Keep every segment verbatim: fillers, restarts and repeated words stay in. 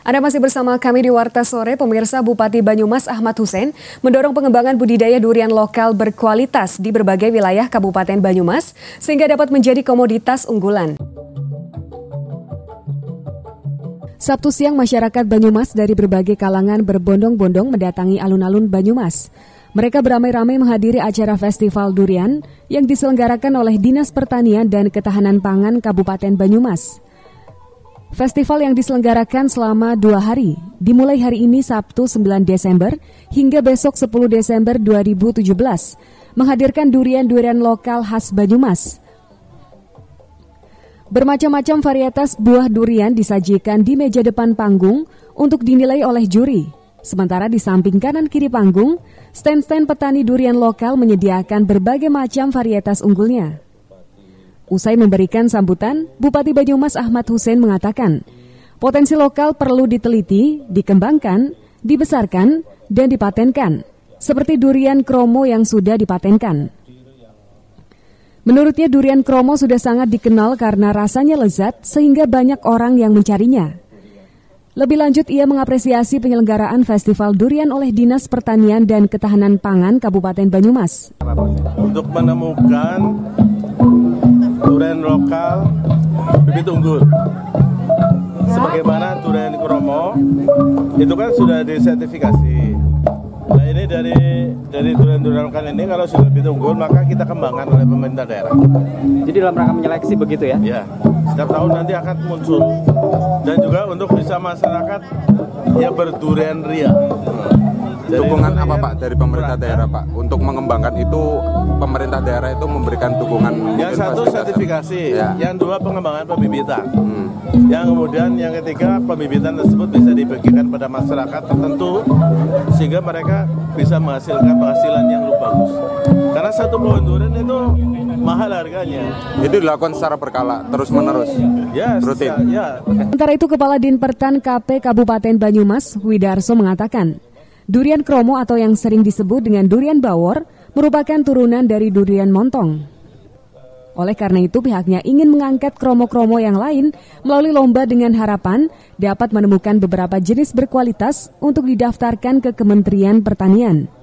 Anda masih bersama kami di Warta Sore. Pemirsa, Bupati Banyumas Ahmad Hussein mendorong pengembangan budidaya durian lokal berkualitas di berbagai wilayah Kabupaten Banyumas sehingga dapat menjadi komoditas unggulan. Sabtu siang, masyarakat Banyumas dari berbagai kalangan berbondong-bondong mendatangi alun-alun Banyumas. Mereka beramai-ramai menghadiri acara Festival Durian yang diselenggarakan oleh Dinas Pertanian dan Ketahanan Pangan Kabupaten Banyumas. Festival yang diselenggarakan selama dua hari, dimulai hari ini Sabtu sembilan Desember hingga besok sepuluh Desember dua ribu tujuh belas, menghadirkan durian-durian lokal khas Banyumas. Bermacam-macam varietas buah durian disajikan di meja depan panggung untuk dinilai oleh juri. Sementara di samping kanan kiri panggung, stand-stand petani durian lokal menyediakan berbagai macam varietas unggulnya. Usai memberikan sambutan, Bupati Banyumas Ahmad Hussein mengatakan, potensi lokal perlu diteliti, dikembangkan, dibesarkan, dan dipatenkan, seperti durian kromo yang sudah dipatenkan. Menurutnya durian kromo sudah sangat dikenal karena rasanya lezat sehingga banyak orang yang mencarinya. Lebih lanjut, ia mengapresiasi penyelenggaraan Festival Durian oleh Dinas Pertanian dan Ketahanan Pangan Kabupaten Banyumas. Untuk menemukan durian lokal bibit unggul, sebagaimana durian kromo itu kan sudah disertifikasi. Nah ini dari dari durian-durian lokal ini kalau sudah bibit unggul maka kita kembangkan oleh pemerintah daerah. Jadi dalam rangka menyeleksi begitu ya? Ya, setiap tahun nanti akan muncul dan juga untuk bisa masyarakat ya berdurian ria. Dukungan apa Pak dari pemerintah daerah Pak untuk mengembangkan itu, pemerintah daerah itu memberikan dukungan? Yang satu sertifikasi, ya. Yang dua pengembangan pembibitan, hmm. Yang kemudian yang ketiga pembibitan tersebut bisa dibagikan pada masyarakat tertentu sehingga mereka bisa menghasilkan penghasilan yang lebih bagus. Karena satu pohon durian itu mahal harganya. Itu dilakukan secara berkala, terus menerus, ya, rutin. Ya. Sementara itu, Kepala Dinpertan K P Kabupaten Banyumas Widarso mengatakan, durian kromo atau yang sering disebut dengan durian bawor merupakan turunan dari durian montong. Oleh karena itu pihaknya ingin mengangkat kromo-kromo yang lain melalui lomba dengan harapan dapat menemukan beberapa jenis berkualitas untuk didaftarkan ke Kementerian Pertanian.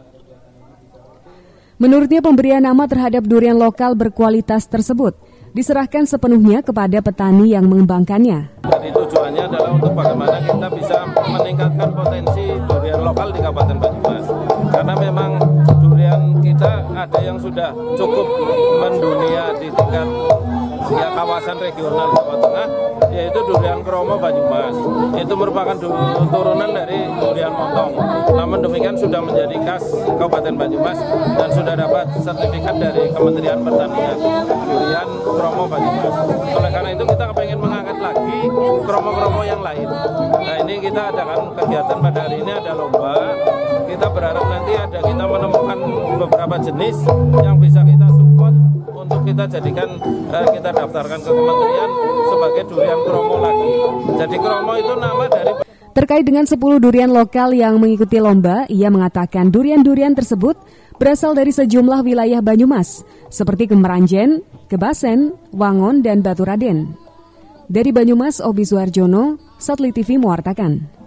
Menurutnya pemberian nama terhadap durian lokal berkualitas tersebut diserahkan sepenuhnya kepada petani yang mengembangkannya. Jadi tujuannya adalah untuk bagaimana kita bisa meningkatkan potensi durian lokal di Kabupaten Banyumas. Karena memang durian kita ada yang sudah cukup mendunia di tingkat ya, kawasan regional Jawa Tengah, yaitu durian kromo Banyumas. Itu merupakan turunan dari durian montong. Namun demikian sudah menjadi khas Kabupaten Banyumas dan sudah dapat sertifikat dari Kementerian Pertanian durian kromo Banyumas. Oleh karena itu kita pengen mengangkat lagi kromo-kromo yang lain. Nah ini kita adakan kegiatan pada hari ini, ada lomba. Kita berharap nanti ada kita menemukan beberapa jenis yang bisa kita support untuk kita jadikan, eh, kita daftarkan ke kementerian sebagai durian kromo lagi. Jadi kromo itu nama dari... Terkait dengan sepuluh durian lokal yang mengikuti lomba, ia mengatakan durian-durian tersebut berasal dari sejumlah wilayah Banyumas, seperti Kemeranjen, Kebasen, Wangon, dan Baturaden. Dari Banyumas, Obi Suharjono, Satellite T V mewartakan.